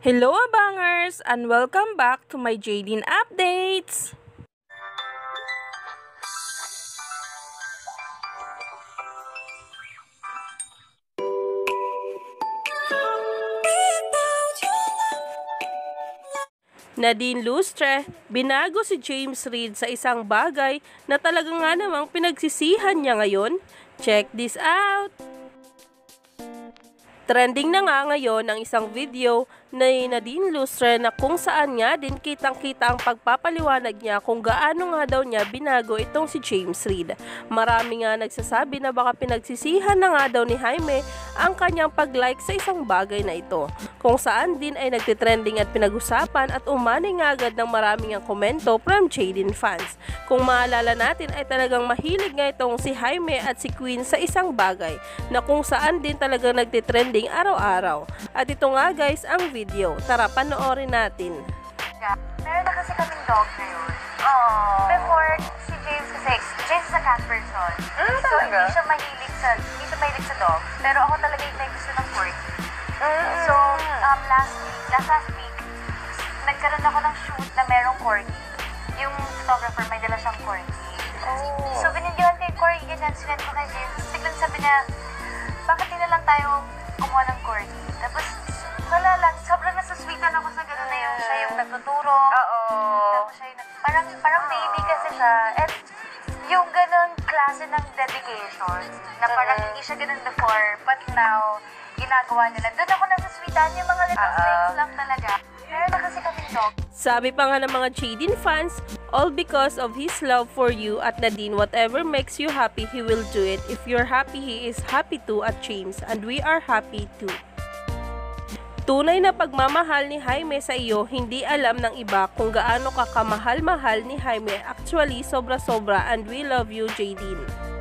Hello abangers and welcome back to my Jaydeen updates! Nadine Lustre, binago si James Reid sa isang bagay na talaga nga namang pinagsisihan niya ngayon? Check this out! Trending na nga ngayon ang isang video ni Nadine Lustre na kung saan nga din kitang-kita ang pagpapaliwanag niya kung gaano nga daw niya binago itong si James Reid. Marami nga nagsasabi na baka pinagsisihan na nga daw ni Jaime ang kanyang pag-like sa isang bagay na ito. Kung saan din ay nagtitrending at pinag-usapan at umani nga agad ng maraming ang komento from Jaydeen fans. Kung maalala natin ay talagang mahilig nga itong si Jaime at si Queen sa isang bagay na kung saan din talagang nagtitrending araw-araw. At ito nga guys ang video. Tara panoorin natin. Meron na kasi kaming dog ngayon. Before, si James is a cat person. So, hindi siya mahilig sa dog. Pero ako talaga yung may gusto ng corgi. So, last week, nagkaroon ako ng shoot na merong corgi. Yung photographer, may dala siyang corgi. So, binigyan ko yung corgi, ganyan, sinend ko kay James. Tapos biglang sabi niya, bakit di na lang tayo kumuha ng corgi? Tapos, wala lang, sobrang nasusweetan ako sa gano'n na yung siya yung nagtuturo. Tapos siya yung, parang baby kasi siya. And yung gano'n klase ng dedication, na parang hindi siya gano'n before, but now, ginagawa nila. Doon ako nasusweetan, yung mga little things lang talaga. Meron na kasi kaming dog. Sabi pa nga ng mga Jaydeen fans, all because of his love for you at Nadine, whatever makes you happy, he will do it. If you're happy, he is happy too at James, and we are happy too. Tunay na pagmamahal ni Jaime sa iyo, hindi alam ng iba kung gaano ka kamahal-mahal ni Jaime. Actually, sobra-sobra, and we love you, Jaydeen.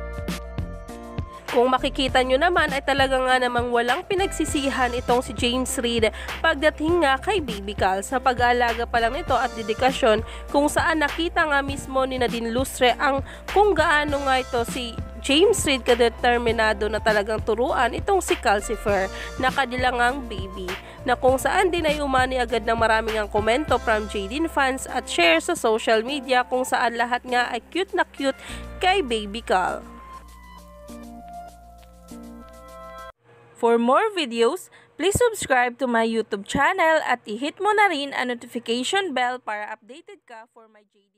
Kung makikita nyo naman ay talaga nga namang walang pinagsisihan itong si James Reid pagdating nga kay Baby Cal sa pag-aalaga pa lang nito at dedikasyon, kung saan nakita nga mismo ni Nadine Lustre ang kung gaano nga ito si James Reid kadeterminado na talagang turuan itong si Calcifer na kanilang baby, na kung saan din ay umani agad ng maraming ang komento from Jaydeen fans at share sa social media kung saan lahat nga ay cute na cute kay Baby Cal. For more videos, please subscribe to my YouTube channel at i-hit mo na rin ang notification bell para updated ka for my Jaydeen.